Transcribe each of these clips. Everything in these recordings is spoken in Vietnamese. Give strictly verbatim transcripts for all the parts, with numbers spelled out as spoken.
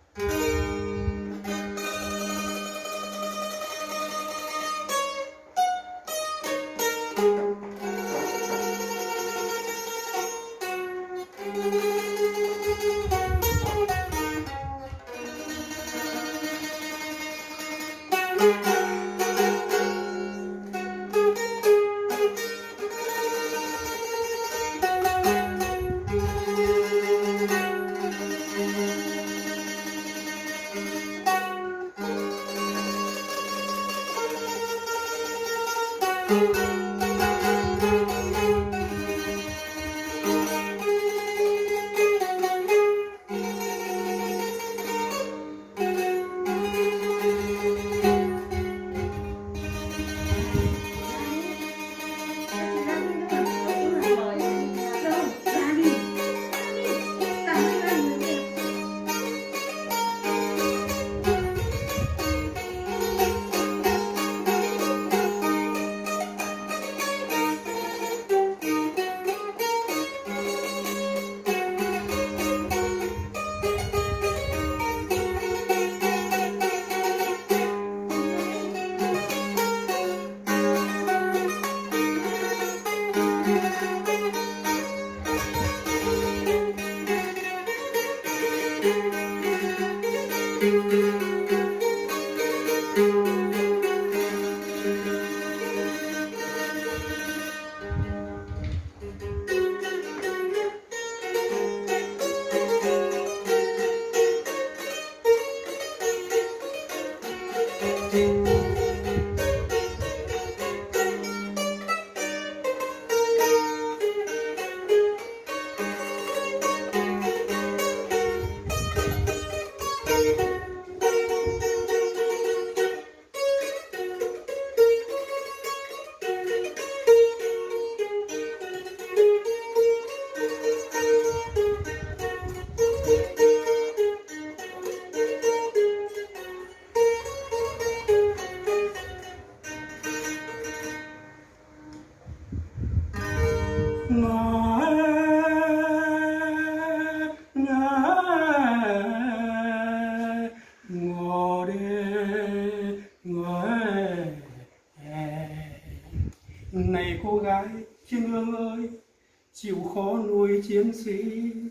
Này cô gái Chiên Hương ơi, chịu khó nuôi chiến sĩ,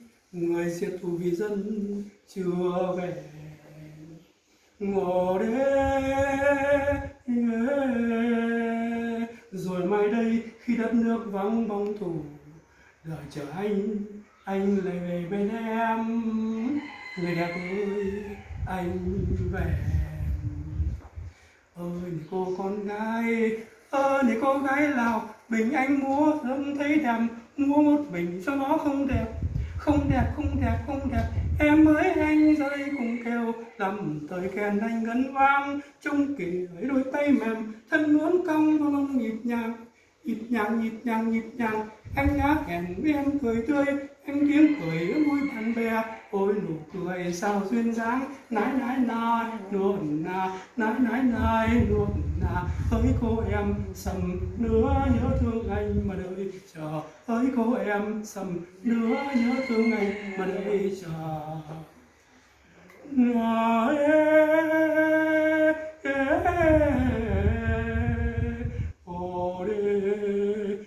người diệt thù vì dân chưa về. Ngồi đấy rồi mai đây khi đất nước vắng bóng thù, đợi chờ anh, anh lại về bên em. Người đẹp ơi, anh về. Ơi này cô con gái, ơ này cô gái Lào, bình anh múa không thấy đẹp, múa một mình cho nó không đẹp, không đẹp, không đẹp, không đẹp. Em ơi anh ra đây cùng kêu, làm thời kèn anh ngân vang, trông kỹ ấy đôi tay mềm, thân uốn cong và mong nhịp nhàng, nhịp nhàng, nhịp nhàng, nhịp nhàng. Anh ngã kèn với em cười tươi, em tiếng cười vui bạn bè. Ôi nụ cười sao duyên dáng, nái nái nái nuột nà, nái nái nái nuột nà. Hỡi cô em sầm nữa nhớ thương anh mà đợi chờ, hỡi cô em sầm nữa nhớ thương anh mà đợi chờ. Ngồi ô đê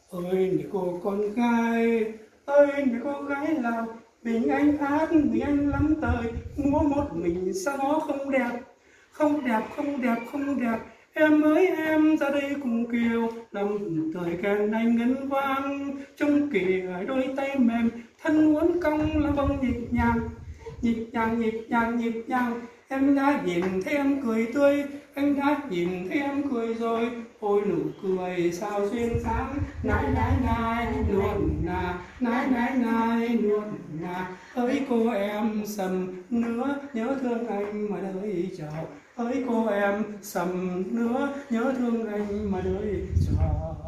Ơi này cô con gái, ơi này cô gái Lào, mình anh hát mình anh lắm thời, múa một mình sao nó không đẹp, không đẹp không đẹp không đẹp. Em ơi em ra đây cùng kiều, năm thời càng anh ngân vang, trong kỳ ở đôi tay mềm, thân muốn cong là vâng nhịp nhàng, nhịp nhàng nhịp nhàng nhịp nhàng. Em đã nhìn thấy em cười tươi, anh đã nhìn thấy em cười rồi, ôi nụ cười sao xuyên sáng, nái nái nái luôn nà, nái nái nái luôn nà. Ơi cô em sầm nữa nhớ thương anh mà đợi chờ, ơi cô em sầm nữa nhớ thương anh mà đợi chờ,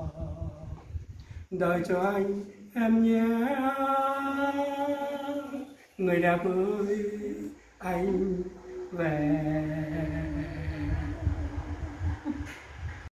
đợi cho anh em nhé. Người đẹp ơi anh về.